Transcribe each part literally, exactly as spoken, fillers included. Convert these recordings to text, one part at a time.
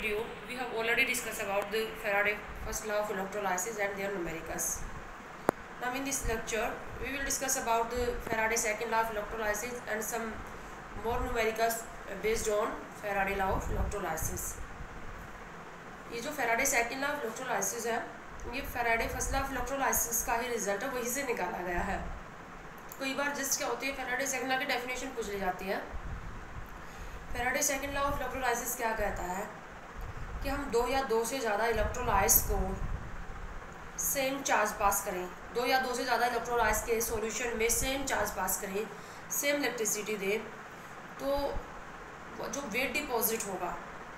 overview, we have already discussed about the Faraday first law of electrolysis and their numericals. Now in this lecture, we will discuss about the Faraday second law of electrolysis and some more numericals based on Faraday law of electrolysis. ये जो Faraday second law of electrolysis है, ये Faraday first law of electrolysis का ही result है, वहीं से निकाला गया है. कई बार जिस क्या होती है Faraday second law की डेफिनेशन पूछ ली जाती है. Faraday second law of electrolysis क्या कहता है कि हम दो या दो से ज़्यादा इलेक्ट्रोलाइट्स को सेम चार्ज पास करें, दो या दो से ज़्यादा इलेक्ट्रोलाइट्स के सॉल्यूशन में सेम चार्ज पास करें, सेम इलेक्ट्रिसिटी दें, तो जो वेट डिपॉजिट होगा,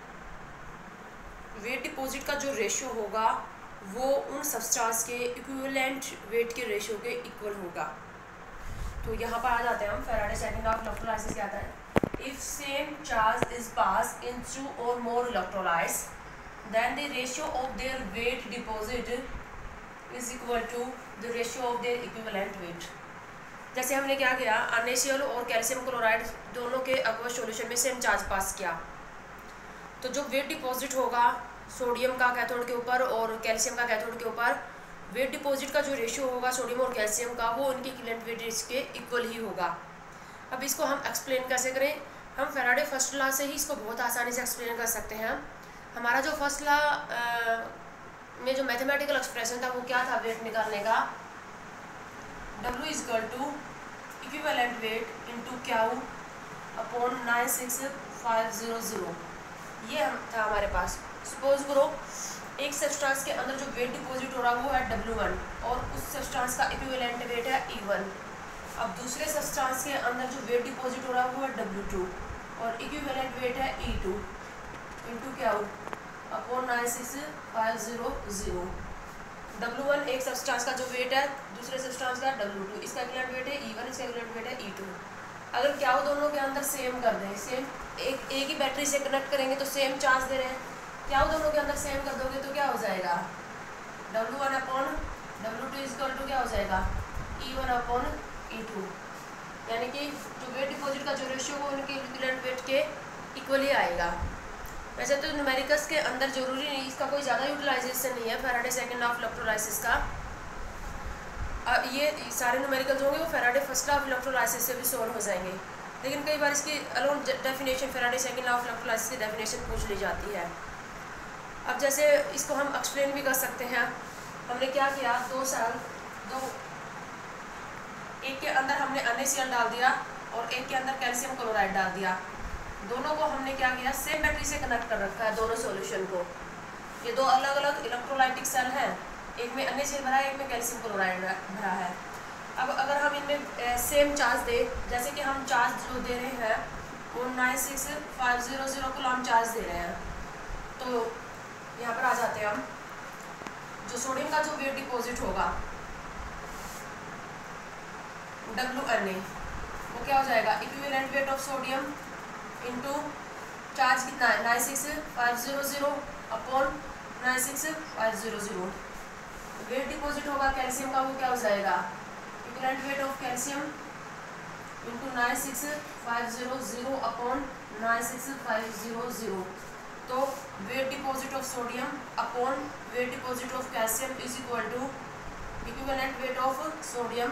वेट डिपॉजिट का जो रेशियो होगा वो उन सब्सटेंस के इक्विवेलेंट वेट के रेशियो के इक्वल होगा. तो यहाँ पर आ जाते हैं हम. Faraday second law of electrolysis क्या आता है? If same charge is passed in two or more electrolytes, then the ratio of their weight deposit is equal to the ratio of their equivalent weight. जैसे हमने क्या किया, NaCl और calcium chloride दोनों के aqueous सॉल्यूशन में same charge pass किया, तो जो वेट डिपॉजिट होगा सोडियम का कैथोड के ऊपर और कैल्शियम का कैथोड के ऊपर, वेट डिपॉजिट का जो रेशियो होगा सोडियम और कैल्शियम का वो उनके इक्विवेलेंट वेट के इक्वल ही होगा. अब इसको हम एक्सप्लेन कैसे करें? हम फेराडे फर्स्ट लॉ से ही इसको बहुत आसानी से एक्सप्लेन कर सकते हैं. हमारा जो फर्स्ट लॉ में जो मैथमेटिकल एक्सप्रेशन था वो क्या था वेट निकालने का? W is equal to equivalent weight into Q upon nine six five zero zero. ये हम था हमारे पास. सपोज करो एक सब्सटेंस के अंदर जो वेट डिपॉजिट हो रहा है वो है डब्ल्यू वन और उस सब्सटेंस का इक्विवेलेंट वेट है ई वन. अब दूसरे सब्सटेंस के अंदर जो वेट डिपॉजिट हो रहा है वो है डब्ल्यू टू और इक्विवेलेंट वेट है ई टू इंटू क्या हो upon nine six five zero zero. W one एक सब्सटेंस का जो वेट है, दूसरे सब्सटेंस का डब्ल्यू टू, इसका इक्विवेलेंट वेट है ई वन, इसका इक्विवेलेंट वेट है ई टू. अगर क्या हो दोनों के अंदर सेम कर दें, सेम एक एक ही बैटरी से कनेक्ट करेंगे तो सेम चार्ज दे रहे हैं, क्या हो दोनों के अंदर सेम कर दोगे तो क्या हो जाएगा? W one upon W two equal to क्या हो जाएगा? E one upon E two. यानी कि जो वेट डिपॉजिट का जो रेशियो वो उनके इक्विवेलेंट वेट के इक्वल ही आएगा. वैसे तो न्यूमेरिकल्स के अंदर जरूरी नहीं, इसका कोई ज़्यादा यूटिलाइजेशन नहीं है Faraday second law of electrolysis का. अब ये सारे न्यूमेरिकल्स होंगे वो Faraday first law of electrolysis से भी सॉल्व हो जाएंगे, लेकिन कई बार इसकी alone definition Faraday second law of electrolysis की डेफिनेशन पूछ ली जाती है. अब जैसे इसको हम एक्सप्लेन भी कर सकते हैं. हमने क्या किया, दो सेल दो एक के अंदर हमने NaCl डाल दिया और एक के अंदर कैल्शियम क्लोराइड डाल दिया. दोनों को हमने क्या किया, सेम बैटरी से कनेक्ट कर रखा है दोनों सॉल्यूशन को. ये दो अलग अलग इलेक्ट्रोलाइटिक सेल हैं, एक में NaCl भरा है, एक में कैल्शियम क्लोराइड भरा है. अब अगर हम इनमें सेम चार्ज दें, जैसे कि हम चार्ज जो दे रहे हैं वो nine six five zero zero को हम चार्ज दे रहे हैं, तो यहाँ पर आ जाते हैं हम. जो सोडियम का जो वेट डिपॉजिट होगा डब्ल्यू एन ए, वो क्या हो जाएगा? Equivalent weight of sodium into charge कितना है nine six five zero zero upon nine six five zero zero. Weight deposit होगा कैल्शियम का, वो क्या हो जाएगा? Equivalent weight of calcium into nine six five zero zero upon nine six five zero zero. तो weight deposit of sodium upon weight deposit of calcium is equal to equivalent weight of sodium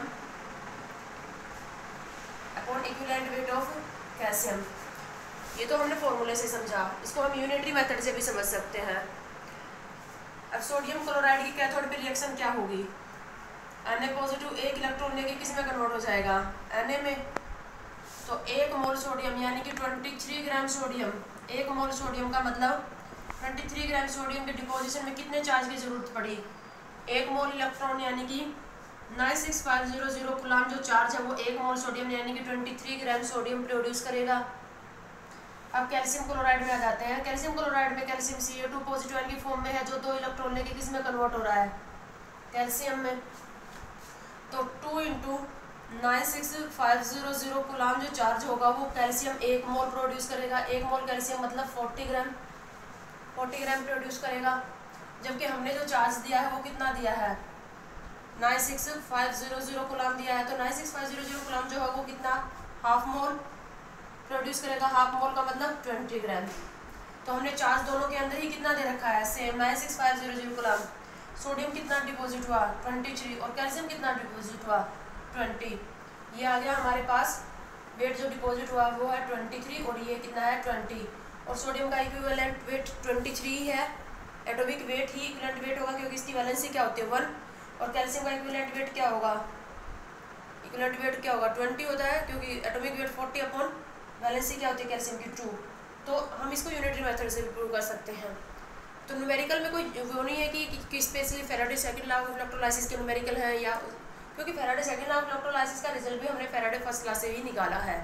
upon equivalent weight of calcium. ये तो हमने फॉर्मूले से समझा, इसको हम unitary method से भी समझ सकते हैं. अब सोडियम क्लोराइड की कैथोड पे रिएक्शन क्या होगी? Na पॉजिटिव एक इलेक्ट्रॉन लेके किस में कन्वर्ट हो जाएगा? Na में. तो एक मोल सोडियम यानी कि तेईस ग्राम सोडियम, एक मोल सोडियम का मतलब तेईस ग्राम सोडियम के डिपोजिशन में कितने चार्ज की जरूरत पड़ी? एक मोल इलेक्ट्रॉन यानी कि nine six five zero zero coulomb जो चार्ज है वो एक मोल सोडियम यानी कि तेईस ग्राम सोडियम प्रोड्यूस करेगा. अब कैल्शियम क्लोराइड में आ जाते हैं. कैल्शियम क्लोराइड में calcium C A two positive ion की फॉर्म में है, जो दो इलेक्ट्रॉन लेके किस में कन्वर्ट हो रहा है? कैल्शियम में. तो two into nine six five zero zero coulomb जो चार्ज होगा वो कैल्शियम एक मोल प्रोड्यूस करेगा. एक मोल कैल्शियम मतलब चालीस ग्राम चालीस ग्राम प्रोड्यूस करेगा, जबकि हमने जो चार्ज दिया है वो कितना दिया है? Nine six five zero zero coulomb दिया है. तो nine six five zero zero coulomb जो है वो कितना हाफ मोल प्रोड्यूस करेगा. हाफ मोल का मतलब ट्वेंटी ग्राम. तो हमने चार्ज दोनों के अंदर ही कितना दे रखा है, same nine six five zero zero coulomb. Sodium कितना डिपॉजिट हुआ, ट्वेंटी थ्री, और कैल्शियम कितना डिपॉजिट हुआ, ट्वेंटी। ये आ गया हमारे पास वेट जो डिपॉजिट हुआ वो है ट्वेंटी थ्री, और ये कितना है ट्वेंटी। और सोडियम का इक्विवेलेंट वेट ट्वेंटी थ्री है, एटॉमिक वेट ही इक्विवेलेंट वेट होगा क्योंकि इसकी वैलेंसी क्या होती है, वन। और कैल्शियम का इक्विवेलेंट वेट क्या होगा, इक्विवेलेंट वेट क्या होगा, ट्वेंटी होता है क्योंकि atomic weight forty upon valency क्या होती है कैल्शियम की, टू। तो हम इसको यूनिटरी मेथड से भी प्रूव कर सकते हैं। तो न्यूमेरिकल में कोई वो नहीं है कि, कि, कि specially Faraday second law of electrolysis के न्यूमेरिकल हैं, या क्योंकि Faraday second law of electrolysis का रिजल्ट भी हमने फैराडे फर्स्ट लॉ से ही निकाला है।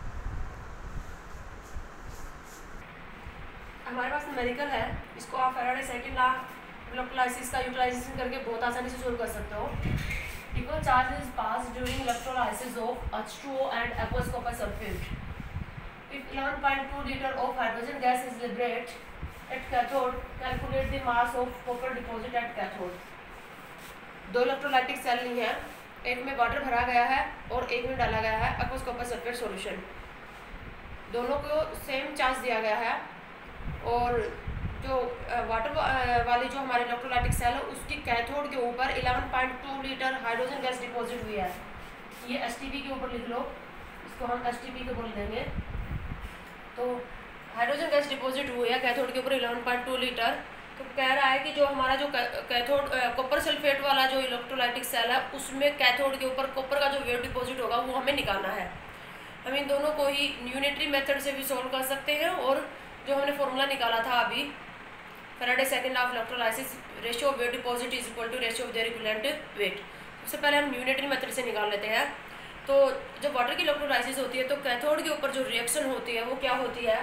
हमारे पास न्यूमेरिकल है, इसको आप फैराडे सेकंड लॉ इलेक्ट्रोलाइसिस का यूटिलाइजेशन करके बहुत आसानी से सोल्व कर सकते हो। Equal charge is pass during electrolysis of H two O and aqueous copper sulfate. If eleven point two liter of hydrogen gas is liberated at cathode, calculate the mass of copper deposit at cathode. दो electrolytic cell ली हैं, एक में water भरा गया है और एक में डाला गया है aqueous copper sulfate सॉल्यूशन। दोनों को सेम चार्ज दिया गया है, और जो वाटर वाली जो हमारे इलेक्ट्रोलाइटिक सेल है उसकी कैथोड के ऊपर eleven point two litre hydrogen gas deposit हुई है। ये एस टी पी के ऊपर लिख लो, इसको हम एस टी पी के बोल देंगे। तो हाइड्रोजन गैस डिपॉजिट हुई है कैथोड के ऊपर इलेवन पॉइंट टू लीटर। तो कह रहा है कि जो हमारा जो कैथोड कॉपर सल्फेट वाला जो इलेक्ट्रोलाइटिक सेल है उसमें कैथोड के ऊपर कॉपर का जो वेट डिपॉजिट होगा वो हमें निकालना है। हम इन दोनों को ही यूनिटरी मेथड से भी सोल्व कर सकते हैं, और जो हमने फॉर्मूला निकाला था अभी Faraday second law of electrolysis, ratio of weight deposit is equal to ratio of their equivalent weight. सबसे पहले हम यूनिटरी मेथड से निकाल लेते हैं। तो जब वाटर की इलेक्ट्रोलाइसिस होती है तो कैथोड के ऊपर जो रिएक्शन होती है वो क्या होती है,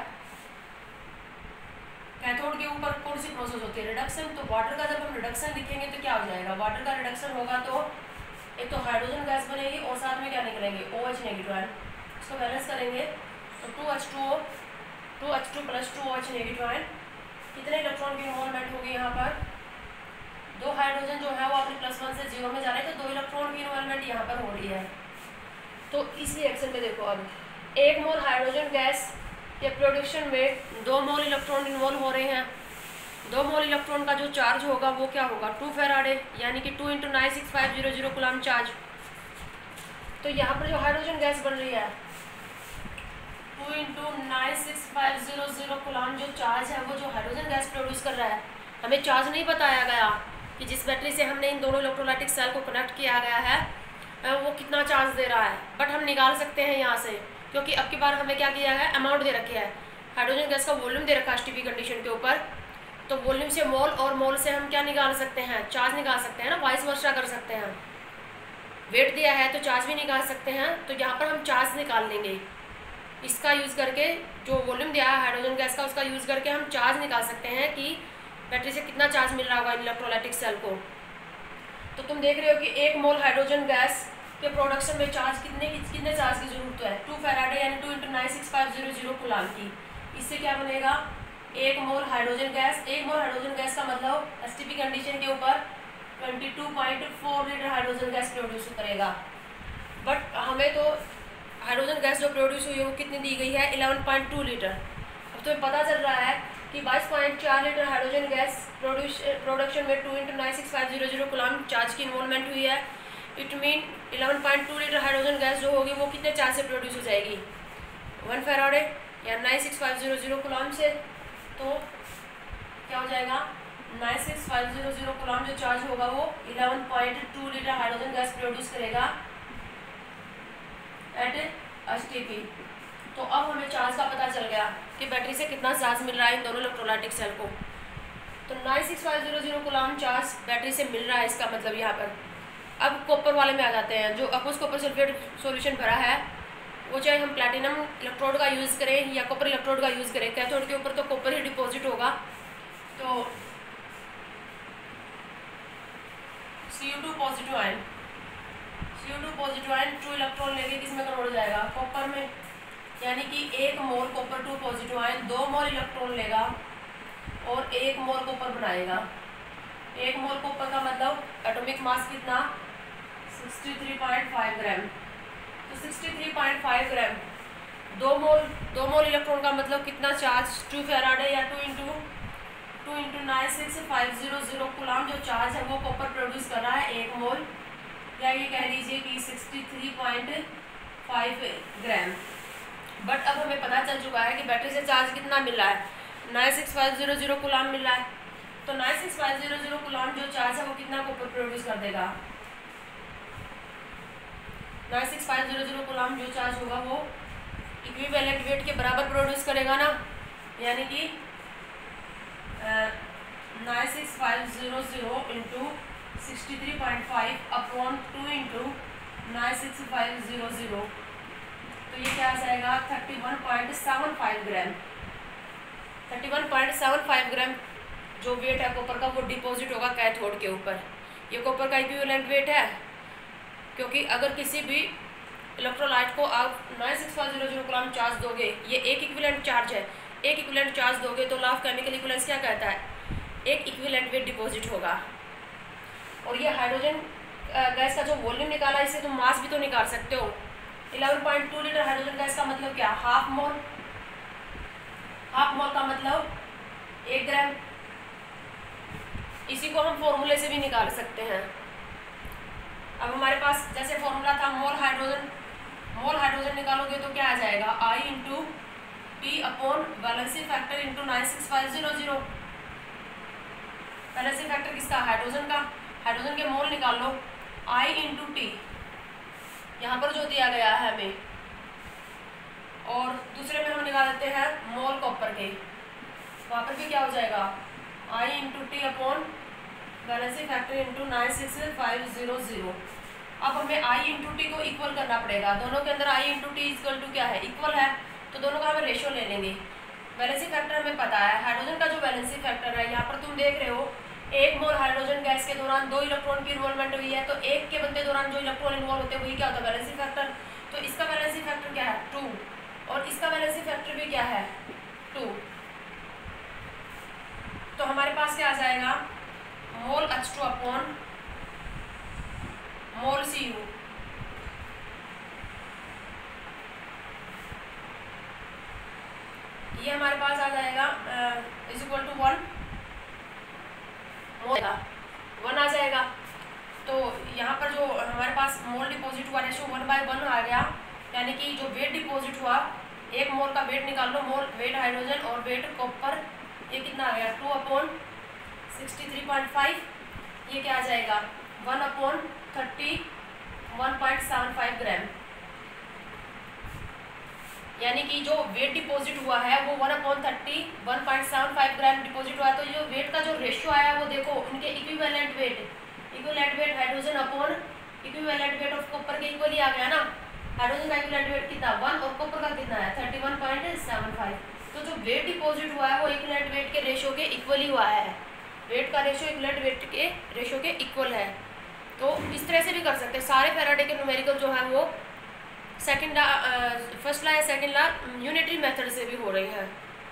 कैथोड के ऊपर कौन सी प्रोसेस होती है, रिडक्शन। तो वाटर का जब हम रिडक्शन लिखेंगे तो क्या हो जाएगा, वाटर का रिडक्शन होगा तो एक तो हाइड्रोजन गैस बनेगी और साथ में क्या निकलेंगे, ओ एच नेगेटिव आयन। इसको बैलेंस करेंगे तो two H two O two H two plus two O H negative ion. कितने इलेक्ट्रॉन की इन्वॉल्वमेंट होगी यहाँ पर, दो हाइड्रोजन जो है वो अपने प्लस वन से जीरो में जा रहे हैं, तो दो इलेक्ट्रॉन की इन्वॉल्वमेंट यहाँ पर हो रही है। तो इस रिएक्शन में देखो, अब एक मोल हाइड्रोजन गैस के प्रोडक्शन में दो मोल इलेक्ट्रॉन इन्वॉल्व हो रहे हैं। दो मोल इलेक्ट्रॉन का जो चार्ज होगा वो क्या होगा, टू फेराडे, यानी कि two into nine six five zero zero coulomb charge. तो यहाँ पर जो हाइड्रोजन गैस बन रही है two into nine six five zero zero coulomb जो चार्ज है वो जो हाइड्रोजन गैस प्रोड्यूस कर रहा है। हमें चार्ज नहीं बताया गया कि जिस बैटरी से हमने इन दोनों इलेक्ट्रोलाइटिक सेल को कनेक्ट किया गया है वो कितना चार्ज दे रहा है, बट हम निकाल सकते हैं यहाँ से, क्योंकि अब की बार हमें क्या किया है, अमाउंट दे रखी है, हाइड्रोजन गैस का वॉल्यूम दे रखा है एसटीपी कंडीशन के ऊपर। तो वॉल्यूम से मोल और मोल से हम क्या निकाल सकते हैं, चार्ज निकाल सकते हैं ना, वाइस वर्सा कर सकते हैं। वेट दिया है तो चार्ज भी निकाल सकते हैं, तो यहाँ पर हम चार्ज निकाल लेंगे। इसका यूज़ करके जो वॉल्यूम दिया है हाइड्रोजन गैस का उसका यूज़ करके हम चार्ज निकाल सकते हैं कि बैटरी से कितना चार्ज मिल रहा होगा इलेक्ट्रोलाइटिक सेल को। तो तुम देख रहे हो कि एक मोल हाइड्रोजन गैस के प्रोडक्शन में चार्ज कितने कितने चार्ज की जरूरत है, टू फेराडे यानी two into nine six five zero zero coulomb की। इससे क्या बनेगा, एक मोल हाइड्रोजन गैस, एक मोल हाइड्रोजन गैस का मतलब एसटीपी कंडीशन के ऊपर twenty two point four litre hydrogen gas produce करेगा। बट हमें तो हाइड्रोजन गैस जो प्रोड्यूस हुई है वो कितनी दी गई है, इलेवन पॉइंट टू लीटर। अब तुम्हें पता चल रहा है कि बाईस पॉइंट चार litre hydrogen gas produce production में two into nine six five zero zero coulomb charge की इन्वॉल्वमेंट हुई है। It mean eleven point two litre hydrogen gas जो होगी वो कितने चार्ज से प्रोड्यूस हो जाएगी, वन फेराडे या nine six five zero zero coulomb से। तो क्या हो जाएगा, nine six five zero zero coulomb जो चार्ज होगा वो eleven point two litre hydrogen gas produce करेगा एट एसटीपी। तो अब हमें चार्ज का पता चल गया कि बैटरी से कितना चार्ज मिल रहा है इन दोनों इलेक्ट्रोलाइटिक सेल को। तो nine six five zero zero coulomb charge battery से मिल रहा है, इसका मतलब यहाँ पर। अब कॉपर वाले में आ जाते हैं, जो aqueous कॉपर सल्फेट सॉल्यूशन भरा है वो चाहे हम प्लैटिनम इलेक्ट्रोड का यूज़ करें या कॉपर इलेक्ट्रोड का यूज़ करें, कैथोड के ऊपर तो कॉपर ही डिपॉजिट होगा। तो C U two positive ion C U two positive ion two electron लेके किस में कन्वर्ट हो जाएगा, कॉपर में, यानी कि एक mole copper two positive ion दो मोल इलेक्ट्रॉन लेगा और एक मोल कॉपर बनाएगा। एक मोल कॉपर का मतलब एटॉमिक मास कितना, sixty three point five gram. तो sixty three point five gram दो मोल दो मोल इलेक्ट्रॉन का मतलब कितना चार्ज, टू फेराडे या two into two into nine six five zero zero coulomb जो चार्ज है वो कॉपर प्रोड्यूस कर रहा है एक मोल, या ये कह लीजिए कि sixty three point five gram. But अब हमें पता चल चुका है कि बैटरी से चार्ज कितना मिल रहा है, nine six five zero zero coulomb मिल रहा है। तो nine six five zero zero coulomb जो चार्ज है वो कितना कॉपर प्रोड्यूस कर देगा, nine six five zero zero coulomb जो चार्ज होगा वो इक्विवेलेंट वेट के बराबर प्रोड्यूस करेगा ना, यानी कि nine six five zero zero into sixty three point five upon two into nine six five zero zero, तो ये क्या आ जाएगा thirty one point seven five gram. Thirty one point seven five gram जो वेट है copper का वो deposit होगा कैथोड के ऊपर। ये कॉपर का इक्विवेलेंट वेट है, क्योंकि अगर किसी भी इलेक्ट्रोलाइट को आप nine six five zero zero gram charge दोगे, ये एक इक्विवेलेंट चार्ज है, एक इक्विवेलेंट चार्ज दोगे तो लॉ ऑफ केमिकल इक्विवेलेंस क्या कहता है, एक इक्विवेलेंट वेट डिपॉजिट होगा। और ये हाइड्रोजन गैस का जो वॉल्यूम निकाला इससे तुम मास भी तो निकाल सकते हो। Eleven point two litre hydrogen gas का मतलब क्या, हाफ मोल, हाफ मोल का मतलब एक ग्राम। इसी को हम फॉर्मूले से भी निकाल सकते हैं। अब हमारे पास जैसे फॉर्मूला था मोल हाइड्रोजन, मोल हाइड्रोजन निकालोगे तो क्या आ जाएगा I into T upon valency factor into nine six five zero zero. Valency factor किसका, हाइड्रोजन का, हाइड्रोजन के मोल निकाल लो, आई इंटू टी यहाँ पर जो दिया गया है हमें, और दूसरे में हम निकाल देते हैं मोल कॉपर के, वहाँ पर भी क्या हो जाएगा I into T upon valency factor into nine six five zero zero. अब हमें आई इंटू टी को इक्वल करना पड़ेगा, दोनों के अंदर I into T equal to क्या है, इक्वल है, तो दोनों का हमें रेशो ले लेंगे। वैलेंसी फैक्टर हमें पता है, हाइड्रोजन का जो वैलेंसी फैक्टर है यहाँ पर तुम देख रहे हो एक मोल हाइड्रोजन गैस के दौरान दो इलेक्ट्रॉन की इन्वॉल्वमेंट हुई है, तो एक के बनते दौरान जो इलेक्ट्रॉन इन्वॉल्व होते हैं वही क्या होता है वैलेंसी फैक्टर। तो इसका वैलेंसी फैक्टर क्या है टू, और इसका वैलेंसी फैक्टर भी क्या है टू। तो हमारे पास क्या आ जाएगा mole H two upon mole C U. ये हमारे पास आ जाएगा is equal to one, one आ जाएगा। तो यहाँ पर जो हमारे पास मोल डिपॉजिट हुआ रेशो वन बाय वन आ गया, यानी कि जो वेट डिपॉजिट हुआ एक मोल का वेट निकाल लो, मोल वेट हाइड्रोजन और वेट कॉपर, ये कितना आ गया two upon sixty three point five, ये क्या आ जाएगा one upon thirty one point seven five gram. यानी कि जो वेट डिपॉजिट हुआ है वो one upon thirty one point seven five gram deposit हुआ है। तो जो वेट का जो रेशियो आया वो देखो उनके equivalent weight, equivalent weight hydrogen upon equivalent weight of copper के इक्वली आ गया ना। हाइड्रोजन का इक्विवेलेंट वेट कितना वन और कॉपर का कितना है thirty one point seven five. तो जो वेट डिपॉजिट हुआ है वो इक्विवेलेंट वेट के रेशियो के इक्वली हुआ है, वेट का रेशियो इक्विवेलेंट वेट के रेशियो के इक्वल है। तो इस तरह से भी कर सकते हैं। सारे फैराडे के न्यूमेरिकल जो है वो सेकंड ला फर्स्ट ला या सेकंड ला यूनिटरी मेथड से भी हो रही है।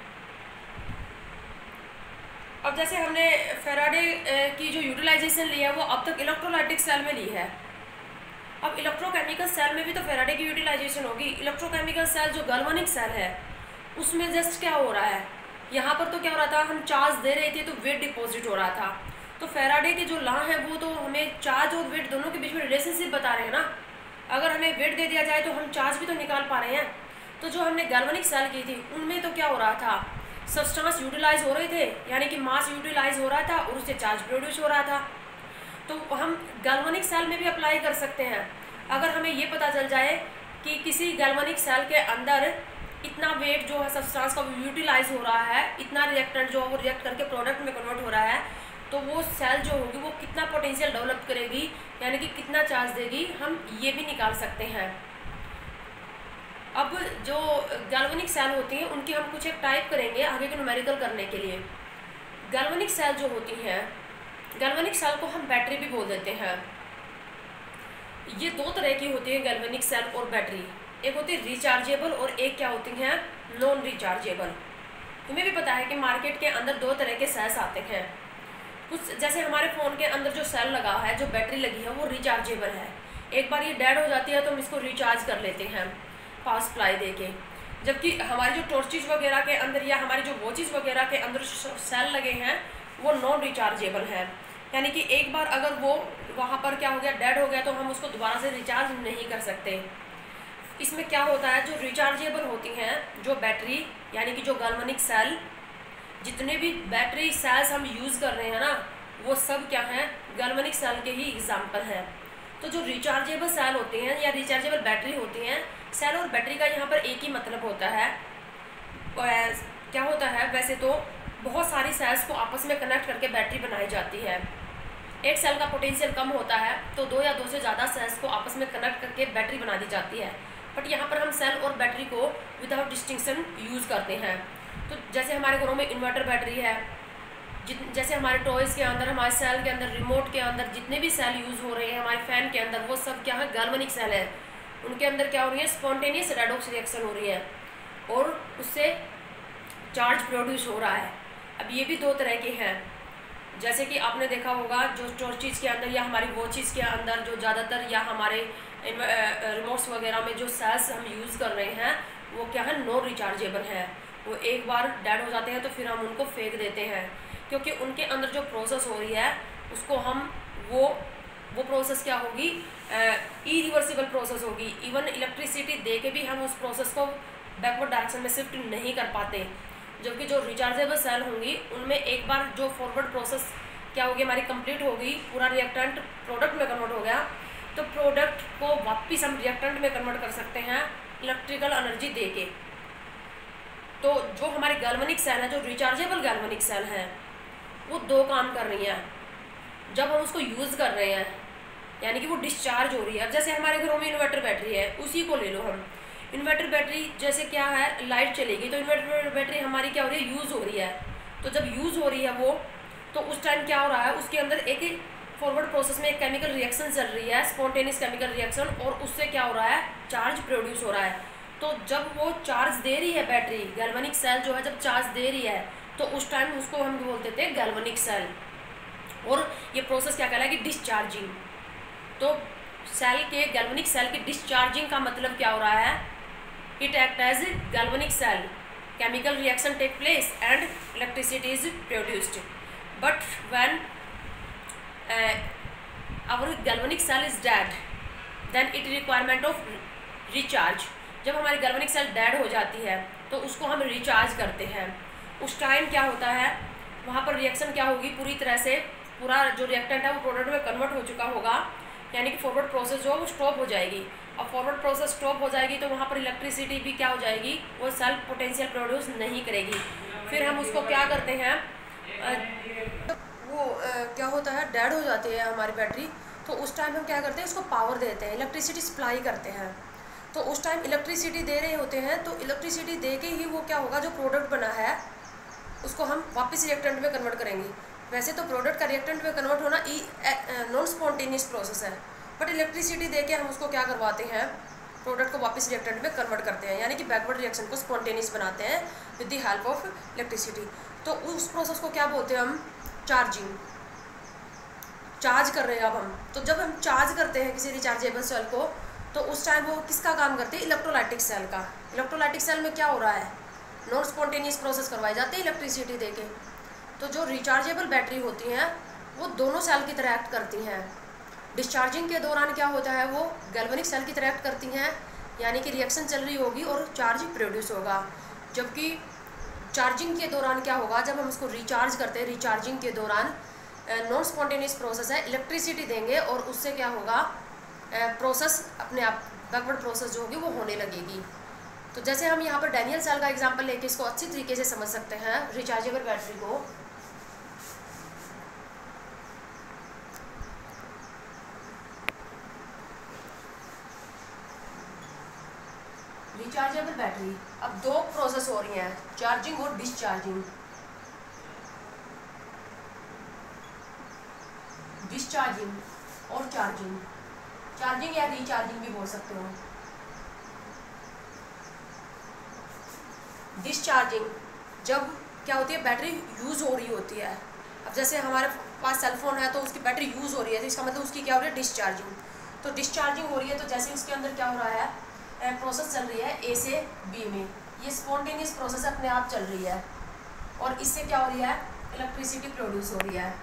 अब जैसे हमने फैराडे की जो यूटिलाइजेशन ली है वो अब तक इलेक्ट्रोलाइटिक सेल में ली है। अब इलेक्ट्रोकेमिकल सेल में भी तो फैराडे की यूटिलाइजेशन होगी। इलेक्ट्रोकेमिकल सेल जो गैल्वेनिक सेल है उसमें जस्ट क्या हो रहा है, यहाँ पर तो क्या हो रहा था हम चार्ज दे रहे थे तो वेट डिपॉजिट हो रहा था। तो फैराडे के जो लॉ है वो तो हमें चार्ज और वेट दोनों के बीच में रिलेशनशिप बता रहे हैं ना। अगर हमें वेट दे दिया जाए तो हम चार्ज भी तो निकाल पा रहे हैं। तो जो हमने गैल्वेनिक सेल की थी उनमें तो क्या हो रहा था, सब्सटेंस यूटिलाइज हो रहे थे, यानी कि मास यूटिलाइज हो रहा था और उससे चार्ज प्रोड्यूस हो रहा था। तो हम गैल्वेनिक सेल में भी अप्लाई कर सकते हैं। अगर हमें ये पता चल जाए कि किसी गैल्वेनिक सेल के अंदर इतना वेट जो है सब्सटेंस का यूटिलाइज हो रहा है, इतना रिएक्टेंट जो है वो रिएक्ट करके प्रोडक्ट में कन्वर्ट हो रहा है, तो वो सेल जो होगी वो कितना पोटेंशियल डेवलप करेगी, यानी कि कितना चार्ज देगी, हम ये भी निकाल सकते हैं। अब जो गैल्वेनिक सेल होती हैं उनकी हम कुछ एक टाइप करेंगे आगे के न्यूमेरिकल करने के लिए। गैल्वेनिक सेल जो होती हैं, गैल्वेनिक सेल को हम बैटरी भी बोल देते हैं। ये दो तरह की होती है गैल्वेनिक सेल और बैटरी, एक होती है रिचार्जेबल और एक क्या होती हैं नॉन रिचार्जेबल। तुम्हें भी पता है कि मार्केट के अंदर दो तरह के सेल्स आते हैं। कुछ जैसे हमारे फ़ोन के अंदर जो सेल लगा है, जो बैटरी लगी है वो रिचार्जेबल है। एक बार ये डेड हो जाती है तो हम इसको रिचार्ज कर लेते हैं पावर सप्लाई दे के। जबकि हमारी जो टॉर्चेज वगैरह के अंदर या हमारी जो वॉचेज वगैरह के अंदर सेल लगे हैं वो नॉन रिचार्जेबल है, यानी कि एक बार अगर वो वहाँ पर क्या हो गया, डेड हो गया, तो हम उसको दोबारा से रिचार्ज नहीं कर सकते। इसमें क्या होता है, जो रिचार्जेबल होती हैं जो बैटरी यानी कि जो गैल्वेनिक सेल, जितने भी बैटरी सेल्स हम यूज़ कर रहे हैं ना, वो सब क्या हैं, गैल्वेनिक सेल के ही एग्जाम्पल हैं। तो जो रिचार्जेबल सेल होते हैं या रिचार्जेबल बैटरी होती हैं, सेल और बैटरी का यहाँ पर एक ही मतलब होता है। क्या होता है, वैसे तो बहुत सारी सेल्स को आपस में कनेक्ट करके बैटरी बनाई जाती है। एक सेल का पोटेंशियल कम होता है तो दो या दो से ज़्यादा सेल्स को आपस में कनेक्ट करके बैटरी बना दी जाती है, बट यहाँ पर हम सेल और बैटरी को विदाउट डिस्टिंक्शन यूज़ करते हैं। तो जैसे हमारे घरों में इन्वर्टर बैटरी है, जित जैसे हमारे टॉयज़ के अंदर, हमारे सेल के अंदर, रिमोट के अंदर जितने भी सेल यूज़ हो रहे हैं, हमारे फ़ैन के अंदर, वो सब क्या है, गैल्वेनिक सेल है। उनके अंदर क्या हो रही है, स्पॉन्टेनियस रेडॉक्स रिएक्शन हो रही है और उससे चार्ज प्रोड्यूस हो रहा है। अब ये भी दो तरह के हैं, जैसे कि आपने देखा होगा जो टॉर्चेज के अंदर या हमारी वॉचेस के अंदर जो ज़्यादातर या हमारे रिमोट्स वगैरह में जो सेल्स हम यूज़ कर रहे हैं वो क्या है, नॉन रिचार्जेबल है। वो एक बार डेड हो जाते हैं तो फिर हम उनको फेंक देते हैं, क्योंकि उनके अंदर जो प्रोसेस हो रही है उसको हम वो वो प्रोसेस क्या होगी, इरिवर्सिबल प्रोसेस होगी। इवन इलेक्ट्रिसिटी दे के भी हम उस प्रोसेस को बैकवर्ड डायरेक्शन में शिफ्ट नहीं कर पाते। जबकि जो रिचार्जेबल सेल होंगी उनमें एक बार जो फॉरवर्ड प्रोसेस क्या होगी, हमारी कंप्लीट होगी, पूरा रिएक्टेंट प्रोडक्ट में कन्वर्ट हो गया, तो प्रोडक्ट को वापस हम रिएक्टेंट में कन्वर्ट कर सकते हैं इलेक्ट्रिकल एनर्जी दे के। तो जो हमारी गैल्वेनिक सेल है, जो रिचार्जेबल गैल्वेनिक सेल है, वो दो काम कर रही हैं जब हम उसको यूज़ कर रहे हैं, यानी कि वो डिस्चार्ज हो रही है। अब जैसे हमारे घरों में इन्वर्टर बैटरी है, उसी को ले लो हम। इन्वर्टर बैटरी जैसे क्या है, लाइट चलेगी तो इन्वर्टर बैटरी हमारी क्या हो रही है, यूज़ हो रही है। तो जब यूज़ हो रही है वो, तो उस टाइम क्या हो रहा है, उसके अंदर एक फॉरवर्ड प्रोसेस में एक केमिकल रिएक्शन चल रही है, स्पॉन्टेनियस केमिकल रिएक्शन, और उससे क्या हो रहा है, चार्ज प्रोड्यूस हो रहा है। तो जब वो चार्ज दे रही है बैटरी, गैल्वेनिक सेल जो है जब चार्ज दे रही है, तो उस टाइम उसको हम बोलते थे गैल्वेनिक सेल। और ये प्रोसेस क्या कहलाएगी, डिस्चार्जिंग। तो सेल के, गैल्वेनिक सेल के डिस्चार्जिंग का मतलब क्या हो रहा है, it act as galvanic cell, chemical reaction take place and electricity is produced. But when uh, our galvanic cell is dead, then it requirement of recharge. जब हमारी galvanic cell dead हो जाती है तो उसको हम रिचार्ज करते हैं। उस टाइम क्या होता है, वहाँ पर रिएक्शन क्या होगी, पूरी तरह से पूरा जो रिएक्टेंट है वो प्रोडक्ट में कन्वर्ट हो चुका होगा, यानी कि फॉरवर्ड प्रोसेस जो है वो स्टॉप हो जाएगी। अब फॉरवर्ड प्रोसेस स्टॉप हो जाएगी तो वहाँ पर इलेक्ट्रिसिटी भी क्या हो जाएगी, वो सेल्फ पोटेंशियल प्रोड्यूस नहीं करेगी। फिर हम उसको क्या करते हैं, वो क्या होता है, डेड हो जाती है हमारी बैटरी, तो उस टाइम हम क्या करते हैं, उसको पावर देते हैं, इलेक्ट्रिसिटी सप्लाई करते हैं। तो उस टाइम इलेक्ट्रिसिटी दे रहे होते हैं, तो इलेक्ट्रिसिटी दे के ही वो क्या होगा, जो प्रोडक्ट बना है उसको हम वापस रिएक्टेंट में कन्वर्ट करेंगे। वैसे तो प्रोडक्ट का रिएक्टेंट में कन्वर्ट होना ई नॉन स्पॉन्टेनियस प्रोसेस है, बट इलेक्ट्रिसिटी देके हम उसको क्या करवाते हैं, प्रोडक्ट को वापस रिएक्टेंट में कन्वर्ट करते हैं, यानी कि बैकवर्ड रिएक्शन को स्पॉन्टेनियस बनाते हैं with the help of electricity. तो उस प्रोसेस को क्या बोलते हैं हम, चार्जिंग। चार्ज कर रहे हैं अब हम, तो जब हम चार्ज करते हैं किसी रिचार्जेबल सेल को, तो उस टाइम वो किसका काम करते हैं, इलेक्ट्रोलाइटिक सेल का। इलेक्ट्रोलाइटिक सेल में क्या हो रहा है, नॉन स्पॉन्टेनियस प्रोसेस करवाई जाती है इलेक्ट्रिसिटी देके। तो जो रिचार्जेबल बैटरी होती हैं वो दोनों सेल की तरह एक्ट करती हैं। डिस्चार्जिंग के दौरान क्या होता है, वो गैल्वेनिक सेल की तरह एक्ट करती हैं, यानी कि रिएक्शन चल रही होगी और चार्ज प्रोड्यूस होगा। जबकि चार्जिंग के दौरान क्या होगा, जब हम उसको रिचार्ज करते हैं, रिचार्जिंग के दौरान नॉन स्पॉन्टेनियस प्रोसेस है, इलेक्ट्रिसिटी देंगे और उससे क्या होगा, प्रोसेस अपने आप बैकवर्ड प्रोसेस जो होगी वो होने लगेगी। तो जैसे हम यहाँ पर डैनियल सेल का एग्जांपल लेके इसको अच्छी तरीके से समझ सकते हैं रिचार्जेबल बैटरी को। रिचार्जेबल बैटरी, अब दो प्रोसेस हो रही हैं, चार्जिंग और डिस्चार्जिंग। डिस्चार्जिंग और चार्जिंग, चार्जिंग या रिचार्जिंग भी बोल सकते हो। डिस्चार्जिंग जब क्या होती है, बैटरी यूज़ हो रही होती है। अब जैसे हमारे पास सेलफोन है तो उसकी बैटरी यूज़ हो रही है, तो इसका मतलब उसकी क्या हो रही है, डिस्चार्जिंग। तो डिस्चार्जिंग हो रही है तो जैसे उसके अंदर क्या हो रहा है, प्रोसेस चल रही है ए से बी में, ये स्पॉन्टेनियस प्रोसेस अपने आप चल रही है और इससे क्या हो रही है, इलेक्ट्रिसिटी प्रोड्यूस हो रही है।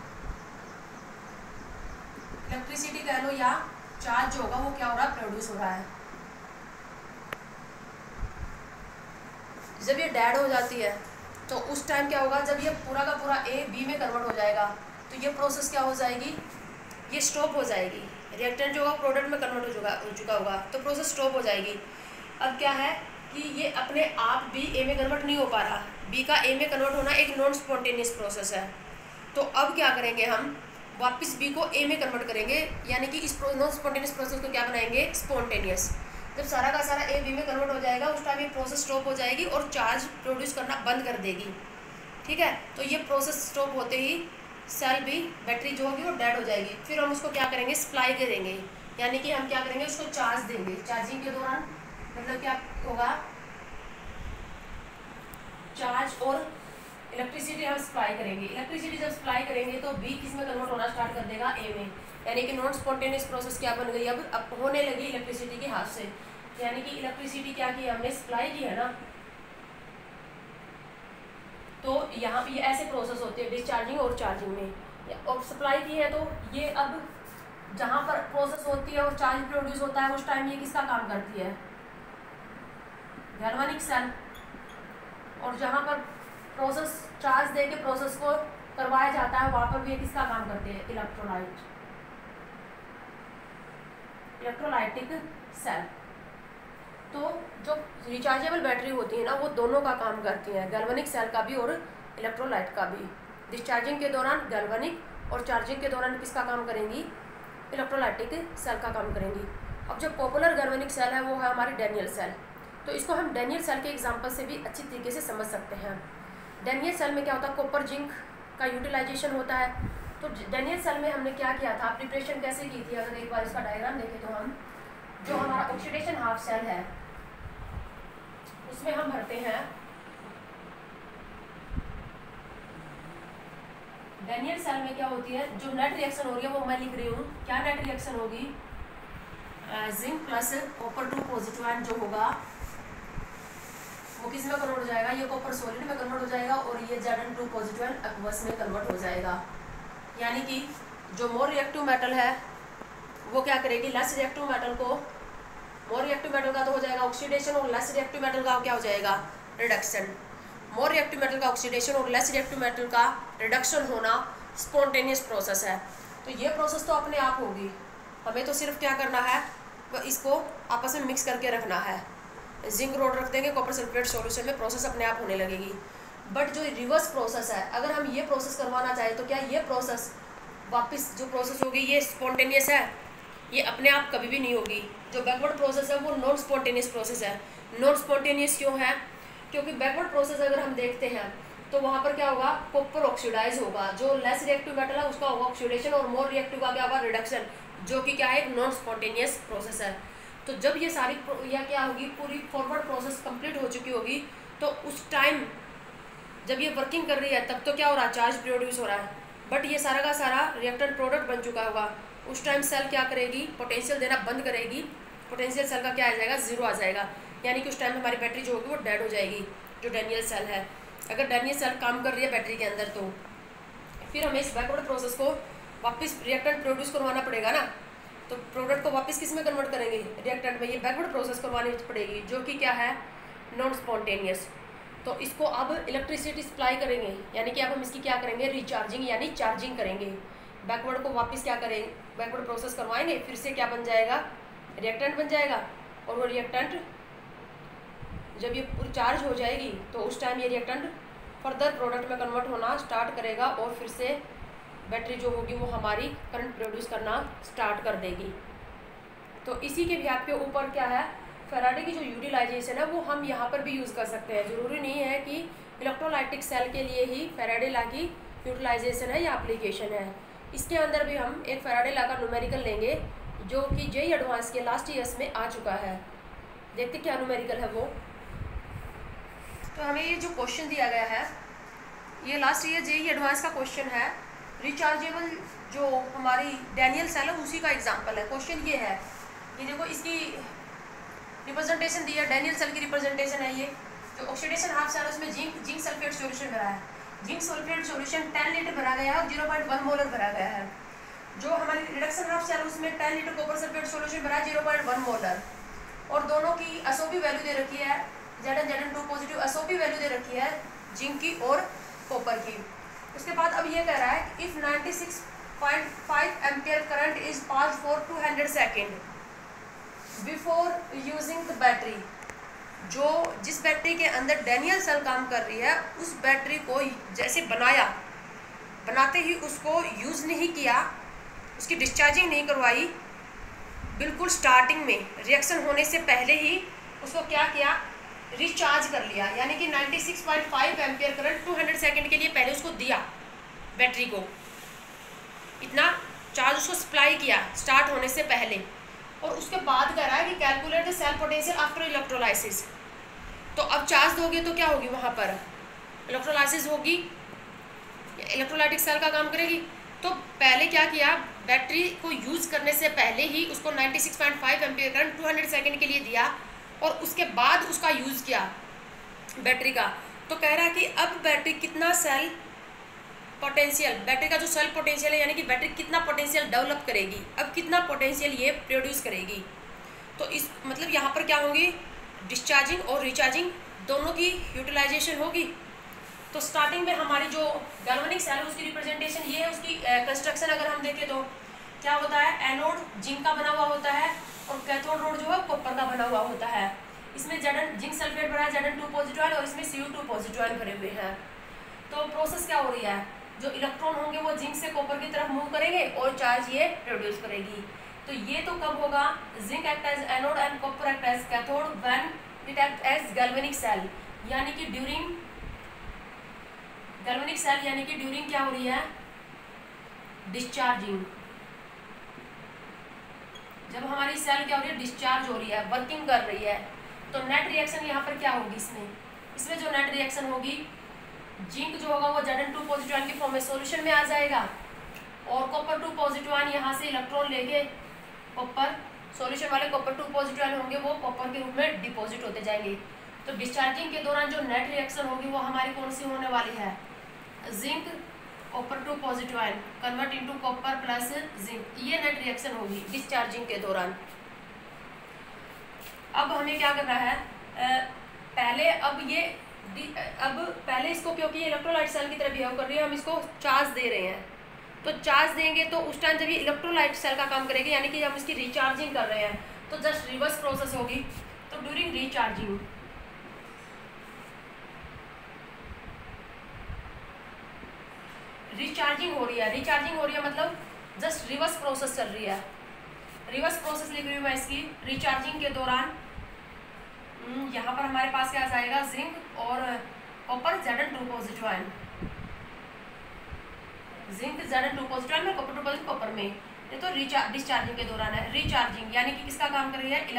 इलेक्ट्रिसिटी कह लो या चार्ज जो होगा वो क्या हो रहा है, प्रोड्यूस हो रहा है। जब ये डेड हो जाती है तो उस टाइम क्या होगा, जब ये पूरा का पूरा ए बी में कन्वर्ट हो जाएगा तो ये प्रोसेस क्या हो जाएगी, ये स्टॉप हो जाएगी। रिएक्टेंट जो होगा प्रोडक्ट में कन्वर्ट हो चुका हो चुका होगा तो प्रोसेस स्टॉप हो जाएगी। अब क्या है कि ये अपने आप भी ए में कन्वर्ट नहीं हो पा रहा, बी का ए में कन्वर्ट होना एक नॉन स्पॉन्टेनियस प्रोसेस है। तो अब क्या करेंगे, हम वापस बी को ए में कन्वर्ट करेंगे, यानी कि इस नॉन स्पॉन्टेनियस प्रोसेस को क्या बनाएंगे, स्पॉन्टेनियस। जब सारा का सारा ए बी में कन्वर्ट हो जाएगा उस टाइम ये प्रोसेस स्टॉप हो जाएगी और चार्ज प्रोड्यूस करना बंद कर देगी। ठीक है, तो ये प्रोसेस स्टॉप होते ही सेल भी, बैटरी जो होगी वो डेड हो जाएगी। फिर हम उसको क्या करेंगे, सप्लाई करेंगे, यानी कि हम क्या करेंगे, उसको चार्ज देंगे। चार्जिंग के दौरान मतलब क्या होगा, चार्ज और इलेक्ट्रिसिटी हम सप्लाई करेंगे। इलेक्ट्रिसिटी जब सप्लाई करेंगे तो बी किस में कन्वर्ट होना स्टार्ट कर देगा, ए में, यानी कि नॉन स्पॉन्टेनियस प्रोसेस क्या बन गई, अब अब होने लगी इलेक्ट्रिसिटी के हाथ से। यानी कि इलेक्ट्रिसिटी क्या की, हमने सप्लाई की है ना, तो यहाँ पे ये ऐसे प्रोसेस होते हैं डिस्चार्जिंग और चार्जिंग में। और सप्लाई की है तो ये अब जहाँ पर प्रोसेस होती है और चार्ज प्रोड्यूस होता है उस टाइम ये किसका काम करती है, गैल्वेनिक सेल। और जहाँ पर प्रोसेस चार्ज दे के प्रोसेस को करवाया जाता है वहाँ पर भी ये किसका काम करते हैं, इलेक्ट्रोलाइट, इलेक्ट्रोलाइटिक सेल। तो जो रिचार्जेबल बैटरी होती है ना वो दोनों का काम करती हैं, गैल्वेनिक सेल का भी और इलेक्ट्रोलाइट का भी। डिस्चार्जिंग के दौरान गैल्वेनिक और चार्जिंग के दौरान किसका काम करेंगी, इलेक्ट्रोलाइटिक सेल का काम करेंगी। अब जो पॉपुलर गैल्वेनिक सेल है वो है हमारी डैनियल सेल। तो इसको हम डैनियल सेल के एग्जाम्पल से भी अच्छी तरीके से समझ सकते हैं। डैनियल सेल में क्या होता है, कॉपर जिंक का यूटिलाइजेशन होता है। तो डैनियल सेल में हमने क्या किया था, प्रिपरेशन कैसे की थी, अगर एक बार इसका डायग्राम देखें तो हम जो हमारा ऑक्सीडेशन हाफ सेल है उसमें हम भरते हैं डैनियल सेल में क्या होती है, जो नेट रिएक्शन हो रही है वो मैं लिख रही हूँ। क्या नेट रिएक्शन होगी, zinc plus copper two positive ion जो होगा वो किस में कन्वर्ट हो जाएगा, ये कॉपर सॉलिड में कन्वर्ट हो जाएगा और ये Z N two positive ion aqueous में कन्वर्ट हो जाएगा। यानी कि जो मोर रिएक्टिव मेटल है वो क्या करेगी, लेस रिएक्टिव मेटल को, मोर रिएक्टिव मेटल का तो हो जाएगा ऑक्सीडेशन और लेस रिएक्टिव मेटल का क्या हो जाएगा, रिडक्शन। मोर रिएक्टिव मेटल का ऑक्सीडेशन और लेस रिएक्टिव मेटल का रिडक्शन होना स्पॉन्टेनियस प्रोसेस है। तो ये प्रोसेस तो अपने आप होगी, हमें तो सिर्फ क्या करना है, इसको आपस में मिक्स करके रखना है। जिंक रोड रख देंगे कॉपर सल्फेट सॉल्यूशन में, प्रोसेस अपने आप होने लगेगी। बट जो रिवर्स प्रोसेस है, अगर हम ये प्रोसेस करवाना चाहें तो क्या ये प्रोसेस वापस जो प्रोसेस होगी ये स्पॉन्टेनियस है, ये अपने आप कभी भी नहीं होगी। जो बैकवर्ड प्रोसेस है वो नॉन स्पॉन्टेनियस प्रोसेस है। नॉन स्पॉन्टेनियस क्यों है, क्योंकि बैकवर्ड प्रोसेस अगर हम देखते हैं तो वहाँ पर क्या होगा, कॉपर ऑक्सीडाइज होगा, जो लेस रिएक्टिव मेटल है उसका होगा ऑक्सीडेशन और मोर रिएक्टिव का क्या होगा, रिडक्शन, जो कि क्या है, एक नॉन स्पॉन्टेनियस प्रोसेस है। तो जब ये सारी या क्या होगी, पूरी फॉरवर्ड प्रोसेस कंप्लीट हो चुकी होगी तो उस टाइम जब ये वर्किंग कर रही है तब तो क्या हो रहा है, चार्ज प्रोड्यूस हो रहा है। बट ये सारा का सारा रिएक्टेंट प्रोडक्ट बन चुका होगा, उस टाइम सेल क्या करेगी, पोटेंशियल देना बंद करेगी, पोटेंशियल सेल का क्या आ जाएगा, जीरो आ जाएगा। यानी कि उस टाइम हमारी बैटरी जो होगी वो डेड हो जाएगी, जो डैनियल सेल है। अगर डैनियल सेल काम कर रही है बैटरी के अंदर तो फिर हमें इस बैकवर्ड प्रोसेस को वापस रिएक्टेंट प्रोड्यूस करवाना पड़ेगा ना, तो प्रोडक्ट को वापस किस में कन्वर्ट करेंगे, रिएक्टेंट में। ये बैकवर्ड प्रोसेस करवानी पड़ेगी जो कि क्या है, नॉन स्पॉन्टेनियस। तो इसको अब इलेक्ट्रिसिटी सप्लाई करेंगे, यानी कि अब हम इसकी क्या करेंगे, रिचार्जिंग यानी चार्जिंग करेंगे। बैकवर्ड को वापस क्या करेंगे, बैकवर्ड प्रोसेस करवाएंगे, फिर से क्या बन जाएगा, रिएक्टेंट बन जाएगा। और वो रिएक्टेंट जब ये पूरी चार्ज हो जाएगी तो उस टाइम ये रिएक्टेंट फर्दर प्रोडक्ट में कन्वर्ट होना स्टार्ट करेगा और फिर से बैटरी जो होगी वो हमारी करंट प्रोड्यूस करना स्टार्ट कर देगी। तो इसी के भी आपके ऊपर क्या है, फैराडे की जो यूटिलाइजेशन है वो हम यहाँ पर भी यूज़ कर सकते हैं। ज़रूरी नहीं है कि इलेक्ट्रोलाइटिक सेल के लिए ही फैराडे लॉ की यूटिलाइजेशन है या एप्लीकेशन है। इसके अंदर भी हम एक फैराडे लॉ का न्यूमेरिकल लेंगे जो कि जेई एडवांस के लास्ट ईयर्स में आ चुका है। देखते क्या न्यूमेरिकल है वो। तो हमें ये जो क्वेश्चन दिया गया है ये लास्ट ईयर जेई एडवांस का क्वेश्चन है। रिचार्जेबल जो हमारी डैनियल सेल है उसी का एग्जांपल है। क्वेश्चन ये है, ये देखो इसकी रिप्रेजेंटेशन दिया, डैनियल सेल की रिप्रेजेंटेशन है ये। जो ऑक्सीडेशन हाफ सेल उसमें जिंक जिंक सल्फेट सॉल्यूशन भरा है, zinc sulphate solution ten litre भरा गया है और जीरो पॉइंट वन मोलर भरा गया है। जो हमारी रिडक्शन हाफ सेल उसमें ten litre copper sulphate solution भरा है जीरो पॉइंट वन मोलर, और दोनों की एसओपी वैल्यू दे रखी है, Z N Z N two positive SOP value दे रखी है जिंक की और कॉपर की। उसके बाद अब ये कह रहा है if ninety six point five ampere current is pass for two hundred second before using the battery, जो जिस बैटरी के अंदर डैनियल सेल काम कर रही है उस बैटरी को जैसे बनाया, बनाते ही उसको यूज़ नहीं किया, उसकी डिस्चार्जिंग नहीं करवाई, बिल्कुल स्टार्टिंग में रिएक्शन होने से पहले ही उसको क्या किया, रिचार्ज कर लिया, यानी कि ninety six point five ampere current two hundred second के लिए पहले उसको दिया, बैटरी को इतना चार्ज उसको सप्लाई किया स्टार्ट होने से पहले, और उसके बाद कह रहा है कि calculate the cell potential after electrolysis. तो अब चार्ज दोगे तो क्या होगी, वहाँ पर इलेक्ट्रोलाइसिस होगी, इलेक्ट्रोलाइटिक सेल का काम करेगी। तो पहले क्या किया, बैटरी को यूज़ करने से पहले ही उसको ninety six point five ampere current two hundred second के लिए दिया और उसके बाद उसका यूज़ किया बैटरी का। तो कह रहा है कि अब बैटरी कितना सेल पोटेंशियल, बैटरी का जो सेल पोटेंशियल है यानी कि बैटरी कितना पोटेंशियल डेवलप करेगी, अब कितना पोटेंशियल ये प्रोड्यूस करेगी। तो इस मतलब यहाँ पर क्या होंगी, डिस्चार्जिंग और रिचार्जिंग दोनों की यूटिलाइजेशन होगी। तो स्टार्टिंग में हमारी जो गैल्वेनिक सेल है उसकी रिप्रेजेंटेशन ये है, उसकी कंस्ट्रक्शन अगर हम देखें तो क्या होता है, एनोड जिंक का बना हुआ होता है और कैथोड रोड जो है कॉपर का बना हुआ होता है। इसमें जेडन जिंक सल्फेट भरा है, जेडन टू पॉजिटिव आयन और इसमें C U two positive ion भरे हुए हैं। तो प्रोसेस क्या हो रही है, जो इलेक्ट्रॉन होंगे वो जिंक से कॉपर की तरफ मूव करेंगे और चार्ज ये प्रोड्यूस करेगी। तो ये तो कब होगा, zinc act as anode and copper act as cathode when it act as galvanic cell, यानी कि ड्यूरिंग गैल्वेनिक सेल यानी कि ड्यूरिंग क्या हो रही है, डिस्चार्जिंग। जब हमारी सेल क्या हो रही है, डिस्चार्ज हो रही है, वर्किंग कर रही है, तो नेट रिएक्शन यहाँ पर क्या होगी, इसमें इसमें जो नेट रिएक्शन होगी, जिंक जो होगा वो Z N two positive ion की फॉर्म में सॉल्यूशन में आ जाएगा और कॉपर टू पॉजिटिव आयन यहाँ से इलेक्ट्रॉन लेके कॉपर सॉल्यूशन वाले कॉपर टू पॉजिटिव आयन होंगे वो कॉपर के रूप में डिपॉजिट होते जाएंगे। तो डिस्चार्जिंग के दौरान जो नेट रिएक्शन होगी वो हमारी कौन सी होने वाली है, zinc copper two positive ion convert into copper plus zinc, ये नेट रिएक्शन होगी डिस्चार्जिंग के दौरान। अब हमें क्या करना है, आ, पहले अब ये अब पहले इसको क्योंकि ये इलेक्ट्रोलाइट सेल की तरह बिहेव कर रही है, हम इसको चार्ज दे रहे हैं, तो चार्ज देंगे तो उस टाइम जब ये इलेक्ट्रोलाइट सेल का काम करेगी यानी कि हम इसकी रिचार्जिंग कर रहे हैं तो जस्ट रिवर्स प्रोसेस होगी। तो ड्यूरिंग रिचार्जिंग रिचार्जिंग हो रही है, रिचार्जिंग हो रही है मतलब जस्ट रिवर्स प्रोसेस चल रही है। रिवर्स प्रोसेस लिख रही हूँ मैं इसकी, रिचार्जिंग के दौरान यहाँ पर हमारे पास क्या आ जाएगा, जिंक और copper Z N two positive ion, zinc Z N two positive ion में कॉपर टू पॉजिटिव कॉपर में, ये तो रिचार्ज डिस्चार्जिंग के दौरान है। रिचार्जिंग यानी कि किसका काम कर रही है,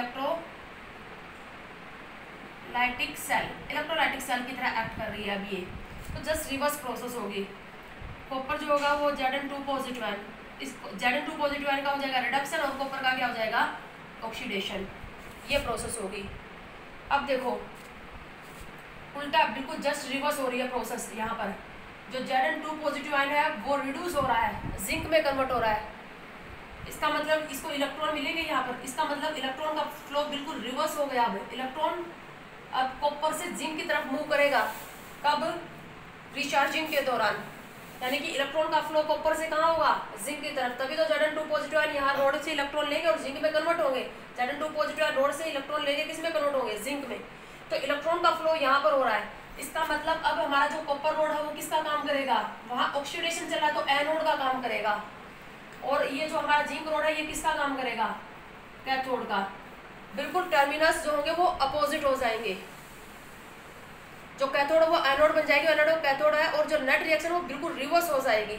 इलेक्ट्रोलाइटिक सेल, इलेक्ट्रोलाइटिक सेल की तरह एक्ट कर रही है अब ये, तो जस्ट रिवर्स प्रोसेस होगी। कॉपर जो होगा वो Z N two positive ion, इस Z N two positive ion का हो जाएगा रिडक्शन और कॉपर का क्या हो जाएगा, ऑक्सीडेशन, ये प्रोसेस होगी। अब देखो उल्टा बिल्कुल जस्ट रिवर्स हो रही है प्रोसेस, यहाँ पर जो Z N two positive ion है वो रिड्यूस हो रहा है, जिंक में कन्वर्ट हो रहा है, इसका मतलब इसको इलेक्ट्रॉन मिलेंगे यहाँ पर, इसका मतलब इलेक्ट्रॉन का फ्लो बिल्कुल रिवर्स हो गया। अब इलेक्ट्रॉन अब कॉपर से जिंक की तरफ मूव करेगा, कब, रिचार्जिंग के दौरान, यानी कि इलेक्ट्रॉन का फ्लो कॉपर से कहाँ होगा, जिंक की तरफ, तभी तो Z N two positive ion यहाँ रोड से इलेक्ट्रॉन लेंगे और जिंक में कन्वर्ट होंगे, Z N two positive ion rod से इलेक्ट्रॉन लेंगे किस में कन्वर्ट होंगे, जिंक में, तो इलेक्ट्रॉन का फ्लो यहाँ पर हो रहा है। इसका मतलब अब हमारा जो कॉपर रोड है वो किसका काम करेगा, वहाँ ऑक्सीडेशन चल रहा है तो एनोड का काम करेगा, और ये जो हमारा जिंक रोड है ये किसका काम करेगा, कैथोड का। बिल्कुल टर्मिनस जो होंगे वो अपोजिट हो जाएंगे, जो कैथोड है वो एनोड बन जाएगी, एनोड कैथोड है, और जो नेट रिएक्शन वो बिल्कुल रिवर्स हो जाएगी।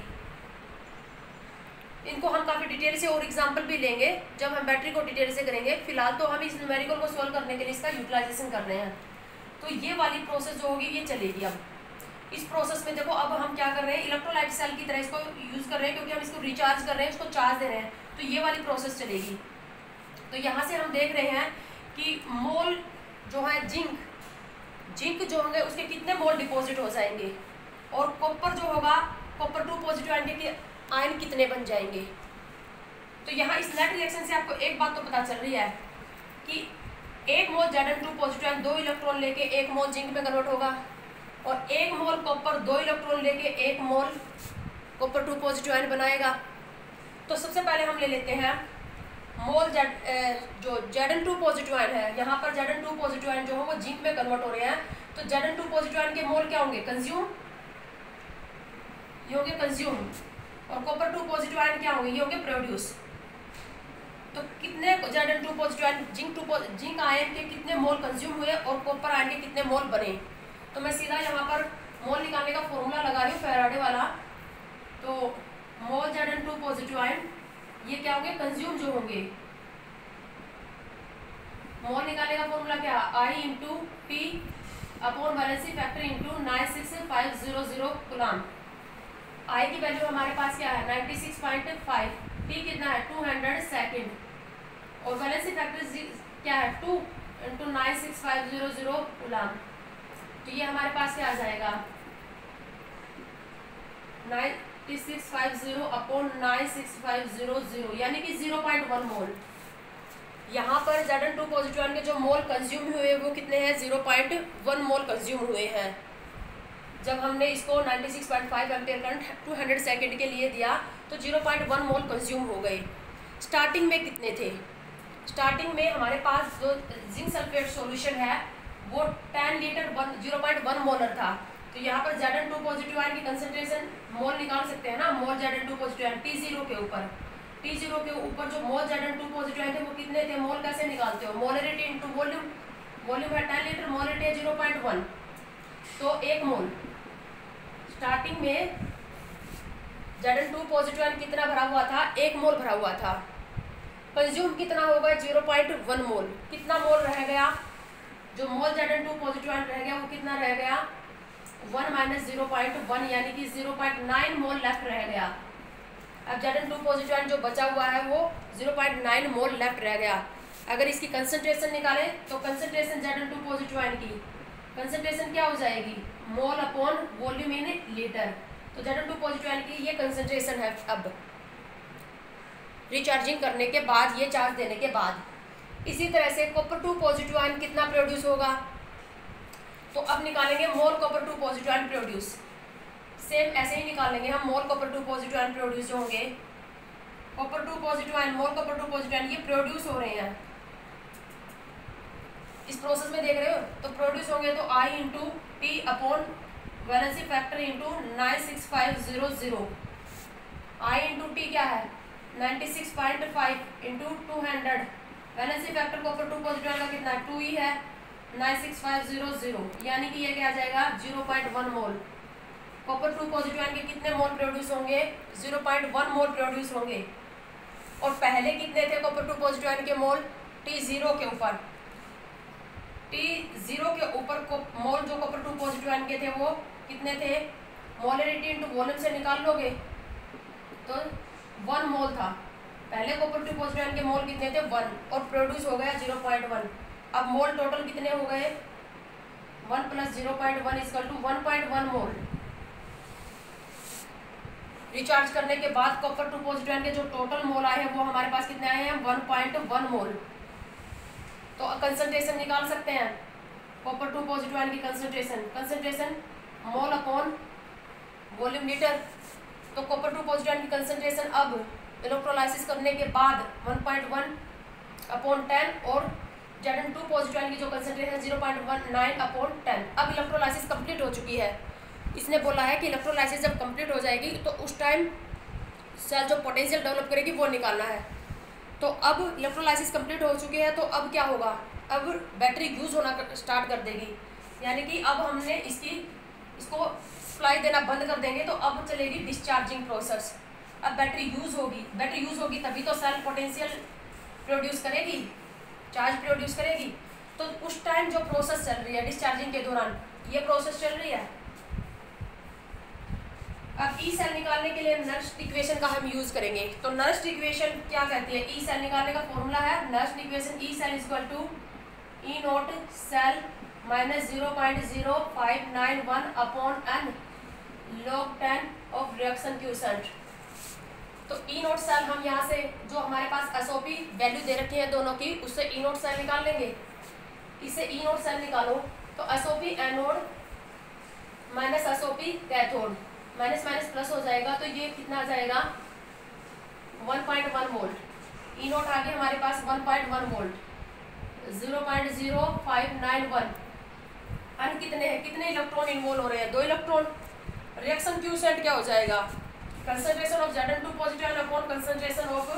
इनको हम काफ़ी डिटेल से और एग्जांपल भी लेंगे जब हम बैटरी को डिटेल से करेंगे, फिलहाल तो हम इस न्यूमेरिकल को सॉल्व करने के लिए इसका यूटिलाइजेशन कर रहे हैं। तो ये वाली प्रोसेस जो होगी ये चलेगी। अब इस प्रोसेस में देखो अब हम क्या कर रहे हैं, इलेक्ट्रोलाइट सेल की तरह इसको यूज़ कर रहे हैं क्योंकि हम इसको रिचार्ज कर रहे हैं, इसको चार्ज दे रहे हैं, तो ये वाली प्रोसेस चलेगी। तो यहाँ से हम देख रहे हैं कि मोल जो है जिंक जिंक जो होंगे उसके कितने मोल डिपॉजिट हो जाएंगे, और कॉपर जो होगा कॉपर टू पॉजिटिव आयन के आयन कितने बन जाएंगे। तो यहाँ इस नेट रिएक्शन से आपको एक बात तो पता चल रही है कि एक mole Z N two positive ion दो इलेक्ट्रॉन लेके एक मोल जिंक में कन्वर्ट होगा, और एक मोल कॉपर दो इलेक्ट्रॉन लेके एक mole copper two positive ion बनाएगा। तो सबसे पहले हम ले लेते हैं मोल जेड जो Z N two positive ion है, यहाँ पर Z N two positive ion जो है वो जिंक में कन्वर्ट हो रहे हैं। तो Z N two positive ion के मोल क्या होंगे, कंज्यूम, ये होंगे कंज्यूम, और कॉपर टू पॉजिटिव आयन क्या होंगे, ये होंगे प्रोड्यूस। तो कितने Z N two positive ion zinc two zinc ion के कितने मोल कंज्यूम हुए और कॉपर आयन के कितने मोल बने। तो मैं सीधा यहाँ पर मोल निकालने का फॉर्मूला लगा रही हूँ फैराडे वाला। तो mole Z N two positive ion ये क्या होंगे, कंज्यूम जो होंगे। मोल निकालने का फॉर्मूला क्या, I into P upon valency factor into nine six five zero zero coulomb. I की वैल्यू हमारे पास क्या है ninety six point five, T कितना है टू हंड्रेड सेकेंड, और वैलेंसी फैक्टर क्या है two into nine six five zero zero coulomb. तो ये हमारे पास क्या आ जाएगा ninety six five zero upon nine six five zero zero, यानी कि जीरो पॉइंट वन मोल। यहाँ पर Z N two positive ion के जो मोल कंज्यूम हुए वो कितने हैं, zero point one mole consume हुए हैं। जब हमने इसको ninety six point five ampere current two hundred second के लिए दिया तो zero point one mole consume हो गए। स्टार्टिंग में कितने थे, स्टार्टिंग में हमारे पास जो जिंक सल्फेट सॉल्यूशन है वो ten litre one zero point one molar था। तो यहाँ पर Z N two positive ion की कंसंट्रेशन मोल निकाल सकते हैं ना, mole Z N two positive ion T zero के ऊपर, टी जीरो के ऊपर जो mole Z N two positive ion थे वो कितने थे, मोल कैसे निकालते हो, मोलरिटी इंटू वॉल्यूम, वॉल्यूम है टेन लीटर, मोलरिटी है जीरो पॉइंट वन, तो एक मोल। स्टार्टिंग में Z N two positive ion कितना भरा हुआ था, एक मोल भरा हुआ था। कंज्यूम कितना होगा, जीरो पॉइंट वन मोल। कितना मोल रह गया, जो mole Z N two positive ion रह गया वो कितना रह गया, one minus zero point one, यानी कि zero point nine mole left रह गया। अब Z N two positive ion जो बचा हुआ है वो zero point nine mole left रह गया। अगर इसकी कंसंट्रेशन निकालें तो concentration Z N two positive ion की कंसंट्रेशन क्या हो जाएगी, mole upon volume in litre. तो Z N two positive ion की ये कंसंट्रेशन है अब रिचार्जिंग करने के बाद, ये चार्ज देने के बाद। इसी तरह से कॉपर टू पॉजिटिव आयन कितना प्रोड्यूस होगा, तो अब निकालेंगे mole copper two positive ion produce. Same ऐसे ही निकालेंगे हम mole copper two positive ion produce जो होंगे, copper two positive ion mole copper two positive ion ये प्रोड्यूस हो रहे हैं इस प्रोसेस में, देख रहे हो। तो प्रोड्यूस होंगे तो I into T upon valency factor into nine six five zero zero. I into T क्या है ninety six point five into two hundred, valency factor copper two positive ion का कितना है, टू ही है, nine six five zero zero, यानी कि ये क्या आ जाएगा zero point one mole. Copper two positive ion के कितने मोल प्रोड्यूस होंगे, zero point one mole produce होंगे। और पहले कितने थे कॉपर टू पॉजिटिव आयन के मोल, टी जीरो के ऊपर, टी जीरो के ऊपर मोल जो कॉपर टू पॉजिटिव आयन के थे वो कितने थे, मोलरिटी इंटू वॉल्यूम से निकाल लोगे तो वन मोल था पहले। कॉपर टू पॉजिटिव आयन के मोल कितने थे, वन, और प्रोड्यूस हो गया जीरो पॉइंट वन। अब मोल टोटल कितने हो गए, one plus zero point one equal to one point one mole. Recharge करने के बाद कॉपर टू पॉजिटिव आयन के जो टोटल मोल आए हैं वो हमारे पास कितने आए हैं, वन पॉइंट वन मोल। तो कंसंट्रेशन निकाल सकते हैं कॉपर टू पॉजिटिव आयन की concentration, concentration mole upon volume litre. तो कॉपर टू पॉजिटिव आयन की कंसंट्रेशन अब इलेक्ट्रोलाइसिस करने के बाद one point one upon ten, और Z N two positive ion की जो concentration zero point one nine upon ten. अब इलेक्ट्रोलाइसिस कंप्लीट हो चुकी है। इसने बोला है कि इलेक्ट्रोलाइसिस जब कंप्लीट हो जाएगी तो उस टाइम सेल जो पोटेंशियल डेवलप करेगी वो निकालना है। तो अब इलेक्ट्रोलाइसिस कंप्लीट हो चुकी है, तो अब क्या होगा, अब बैटरी यूज़ होना स्टार्ट कर देगी, यानी कि अब हमने इसकी इसको सप्लाई देना बंद कर देंगे तो अब चलेगी डिस्चार्जिंग प्रोसेस। अब बैटरी यूज़ होगी, बैटरी यूज़ होगी तभी तो सेल पोटेंशियल प्रोड्यूस करेगी, चार्ज प्रोड्यूस करेगी। तो उस टाइम जो प्रोसेस चल रही है डिस्चार्जिंग के दौरान, ये प्रोसेस चल रही है। अब ई सेल निकालने के लिए नर्स्ट इक्वेशन का हम यूज करेंगे। तो नर्स्ट इक्वेशन क्या कहती है, ई सेल निकालने का फॉर्मूला है Nernst equation, E cell is equal to E naught cell minus zero point zero five nine one upon N log ten of reaction quotient. तो ई नोट सेल हम यहाँ से जो हमारे पास एसओपी वैल्यू दे रखी है दोनों की, उससे ई नोट सेल निकाल लेंगे। इससे ई नोट सेल निकालो तो SOP anode minus SOP cathode, minus minus plus हो जाएगा, तो ये कितना आ जाएगा one point one volt. E naught आ गया हमारे पास one point one volt, zero point zero five nine one. अन कितने हैं, कितने इलेक्ट्रॉन इन्वॉल्व हो रहे हैं, दो इलेक्ट्रॉन। रिएक्शन क्यूसेंट क्या हो जाएगा, concentration of Z N two positive ion upon concentration of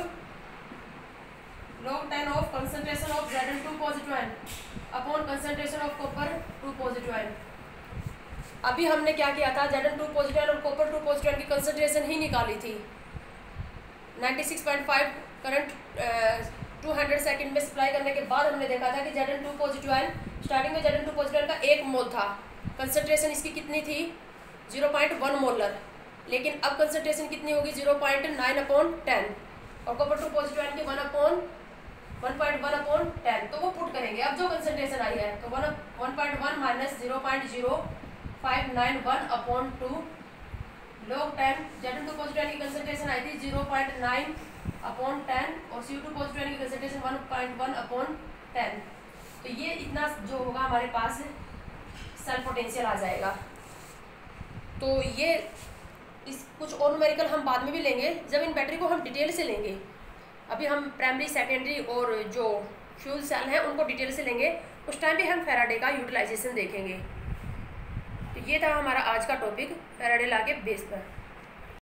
log ten of concentration of Z N two positive ion upon concentration of copper two positive ion. अभी हमने क्या किया था, Z N two positive ion और copper two positive ion की concentration ही निकाली थी। Ninety six point five current two hundred second में सप्लाई करने के बाद हमने देखा था कि Z N two positive ion, starting में Z N two positive ion का एक मोल था, कंसंट्रेशन इसकी कितनी थी जीरो पॉइंट वन मोलर, लेकिन अब कंसंट्रेशन कितनी होगी zero point nine upon ten, और कॉपर टू पॉजिटिव आयन की one upon one point one upon ten. तो वो पुट करेंगे अब जो कंसंट्रेशन आई है, तो one one point one minus zero point zero five nine one upon two log ten. Z N two positive ion की कंसंट्रेशन आई थी zero point nine upon ten और सी टू पॉजिटिव आयन की concentration one point one upon ten. तो ये इतना जो होगा हमारे पास सेल पोटेंशियल आ जाएगा। तो ये इस कुछ और न्यूमेरिकल हम बाद में भी लेंगे जब इन बैटरी को हम डिटेल से लेंगे। अभी हम प्राइमरी सेकेंडरी और जो फ्यूल सेल हैं उनको डिटेल से लेंगे, उस टाइम भी हम फैराडे का यूटिलाइजेशन देखेंगे। तो ये था हमारा आज का टॉपिक फैराडे लॉ के बेस पर।